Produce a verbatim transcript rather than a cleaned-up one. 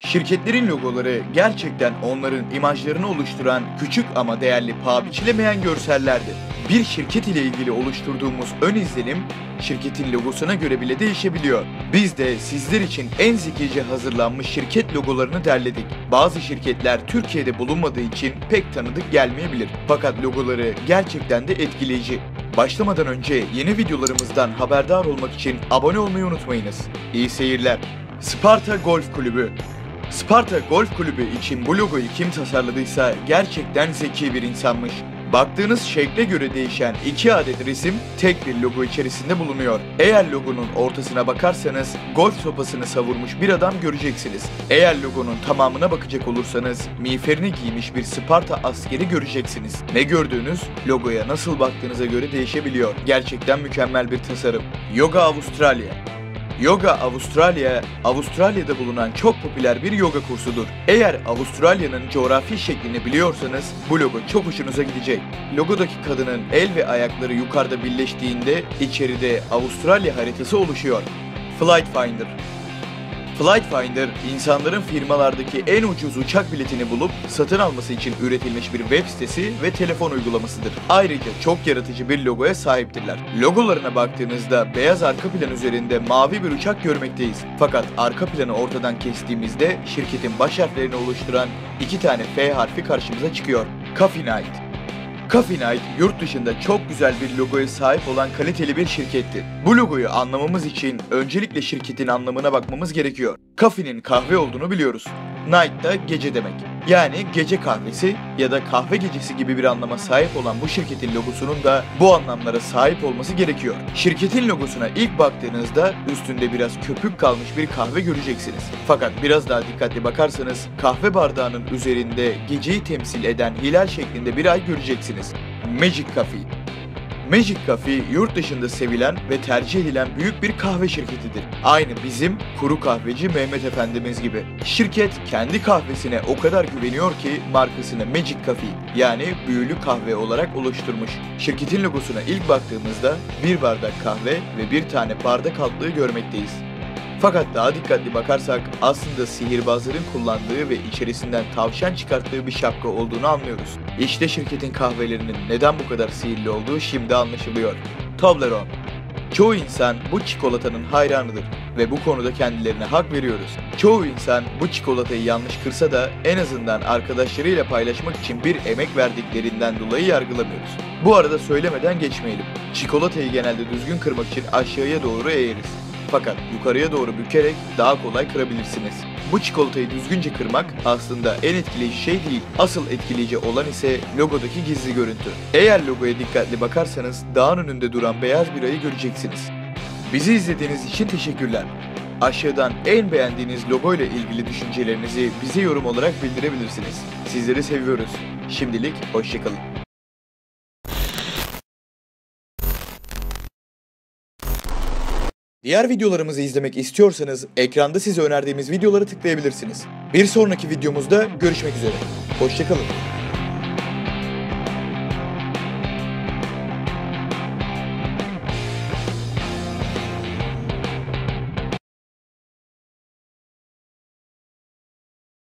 Şirketlerin logoları gerçekten onların imajlarını oluşturan küçük ama değerli paha biçilemeyen görsellerdir. Bir şirket ile ilgili oluşturduğumuz ön izlenim, şirketin logosuna göre bile değişebiliyor. Biz de sizler için en zekice hazırlanmış şirket logolarını derledik. Bazı şirketler Türkiye'de bulunmadığı için pek tanıdık gelmeyebilir. Fakat logoları gerçekten de etkileyici. Başlamadan önce yeni videolarımızdan haberdar olmak için abone olmayı unutmayınız. İyi seyirler. Sparta Golf Kulübü. Sparta Golf Kulübü için bu logoyu kim tasarladıysa gerçekten zeki bir insanmış. Baktığınız şekle göre değişen iki adet resim tek bir logo içerisinde bulunuyor. Eğer logonun ortasına bakarsanız golf sopasını savurmuş bir adam göreceksiniz. Eğer logonun tamamına bakacak olursanız miğferini giymiş bir Sparta askeri göreceksiniz. Ne gördüğünüz logoya nasıl baktığınıza göre değişebiliyor. Gerçekten mükemmel bir tasarım. Yoga Avustralya. Yoga Avustralya, Avustralya'da bulunan çok popüler bir yoga kursudur. Eğer Avustralya'nın coğrafi şeklini biliyorsanız bu logo çok hoşunuza gidecek. Logodaki kadının el ve ayakları yukarıda birleştiğinde içeride Avustralya haritası oluşuyor. Flight Finder. Flight Finder, insanların firmalardaki en ucuz uçak biletini bulup satın alması için üretilmiş bir web sitesi ve telefon uygulamasıdır. Ayrıca çok yaratıcı bir logoya sahiptirler. Logolarına baktığınızda beyaz arka plan üzerinde mavi bir uçak görmekteyiz. Fakat arka planı ortadan kestiğimizde şirketin baş harflerini oluşturan iki tane F harfi karşımıza çıkıyor. Coffee Night. Coffee Night, yurt dışında çok güzel bir logoya sahip olan kaliteli bir şirkettir. Bu logoyu anlamamız için öncelikle şirketin anlamına bakmamız gerekiyor. Coffee'nin kahve olduğunu biliyoruz. Night da gece demek. Yani gece kahvesi ya da kahve gecesi gibi bir anlama sahip olan bu şirketin logosunun da bu anlamlara sahip olması gerekiyor. Şirketin logosuna ilk baktığınızda üstünde biraz köpük kalmış bir kahve göreceksiniz. Fakat biraz daha dikkatli bakarsanız kahve bardağının üzerinde geceyi temsil eden hilal şeklinde bir ay göreceksiniz. Magic Coffee. Magic Coffee yurt dışında sevilen ve tercih edilen büyük bir kahve şirketidir. Aynı bizim kuru kahveci Mehmet Efendimiz gibi. Şirket kendi kahvesine o kadar güveniyor ki markasını Magic Coffee yani büyülü kahve olarak oluşturmuş. Şirketin logosuna ilk baktığımızda bir bardak kahve ve bir tane bardak altlığı görmekteyiz. Fakat daha dikkatli bakarsak aslında sihirbazların kullandığı ve içerisinden tavşan çıkarttığı bir şapka olduğunu anlıyoruz. İşte şirketin kahvelerinin neden bu kadar sihirli olduğu şimdi anlaşılıyor. Toblerone. Çoğu insan bu çikolatanın hayranıdır ve bu konuda kendilerine hak veriyoruz. Çoğu insan bu çikolatayı yanlış kırsa da en azından arkadaşlarıyla paylaşmak için bir emek verdiklerinden dolayı yargılamıyoruz. Bu arada söylemeden geçmeyelim. Çikolatayı genelde düzgün kırmak için aşağıya doğru eğeriz. Fakat yukarıya doğru bükerek daha kolay kırabilirsiniz. Bu çikolatayı düzgünce kırmak aslında en etkileyici şey değil. Asıl etkileyici olan ise logodaki gizli görüntü. Eğer logoya dikkatli bakarsanız dağın önünde duran beyaz bir ayı göreceksiniz. Bizi izlediğiniz için teşekkürler. Aşağıdan en beğendiğiniz logo ile ilgili düşüncelerinizi bize yorum olarak bildirebilirsiniz. Sizleri seviyoruz. Şimdilik hoşçakalın. Diğer videolarımızı izlemek istiyorsanız ekranda size önerdiğimiz videoları tıklayabilirsiniz. Bir sonraki videomuzda görüşmek üzere. Hoşçakalın.